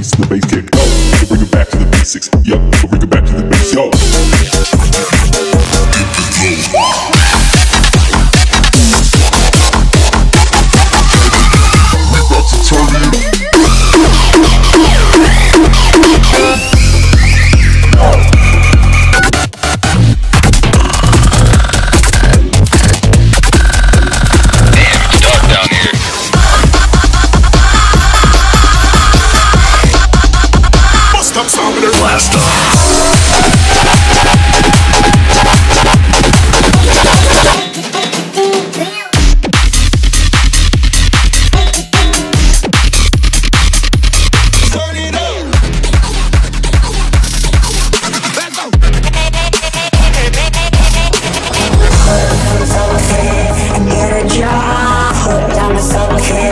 beats, the bass kick. Go, we'll bring it back to the basics. Yup, we'll bring it back to the basics. Yo. Blast off.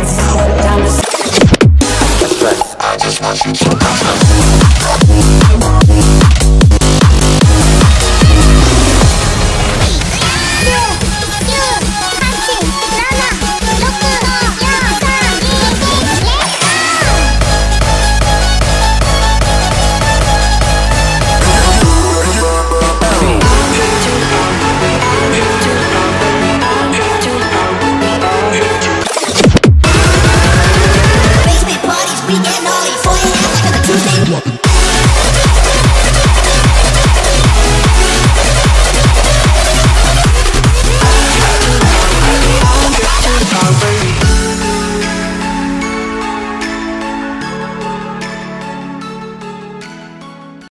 I just want you to come.